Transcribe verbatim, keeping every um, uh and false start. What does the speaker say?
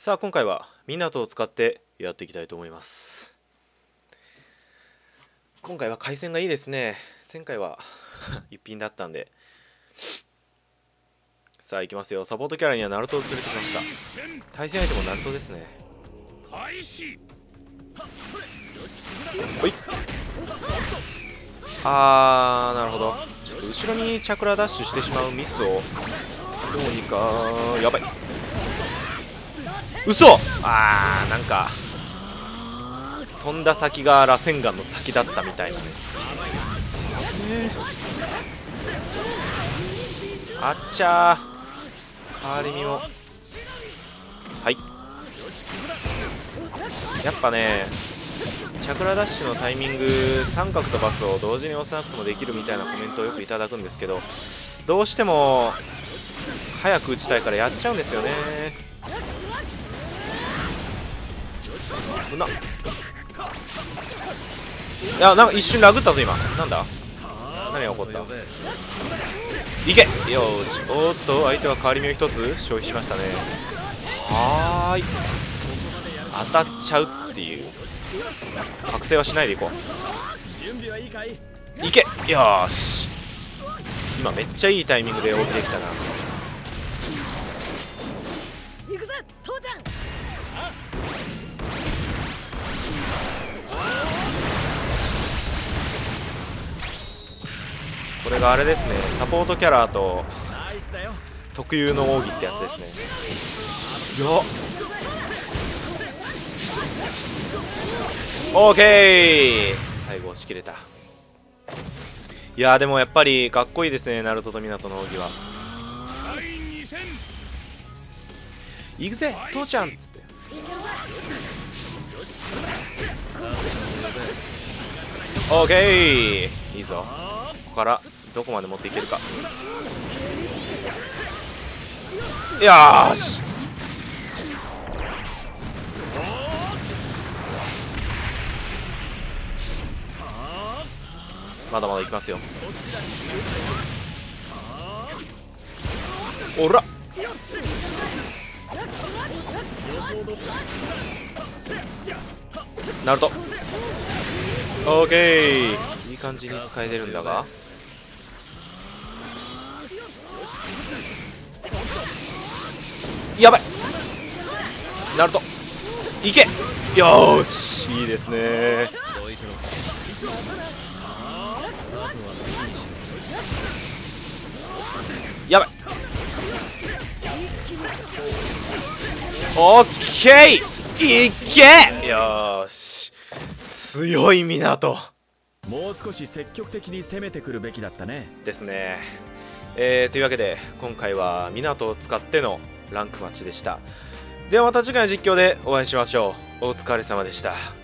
さあ今回は港を使ってやっていきたいと思います。今回は回線がいいですね。前回は一品だったんで。さあ行きますよ。サポートキャラにはナルトを連れてきました。対戦相手もナルトですね。ほい。あーなるほど。ちょっと後ろにチャクラダッシュしてしまうミスをどうにか。やばい、嘘。あーなんか飛んだ先が螺旋岩の先だったみたいなね。あっちゃー、変わり身も。はい、やっぱねチャクラダッシュのタイミング三角と×を同時に押さなくてもできるみたいなコメントをよくいただくんですけど、どうしても早く打ちたいからやっちゃうんですよね。危なっ。いやなんか一瞬ラグったぞ今。なんだ何が起こった。いけ。よーし。おーっと相手は変わり身を一つ消費しましたね。はーい、当たっちゃうっていう。覚醒はしないでいこう。いけ。よーし。今めっちゃいいタイミングで起きてきたな。これがあれですね、サポートキャラと特有の奥義ってやつですね。よっ、オーケー、最後押し切れた。いやーでもやっぱりかっこいいですね、ナルトとミナトの奥義は。行くぜ父ちゃんっつって。オーケー、いいぞ。ここからどこまで持っていけるか。よーし。まだまだいきますよ。おらナルト。オーケー、いい感じに使えてるんだが。やばい、ナルトいけ。よーし、いいですね。やばい、オッケー、いけ。よーし、強い港。 もう少し積極的に攻めてくるべきだったね。 ですね。えー、というわけで今回は港を使ってのランクマッチでした。ではまた次回の実況でお会いしましょう。お疲れ様でした。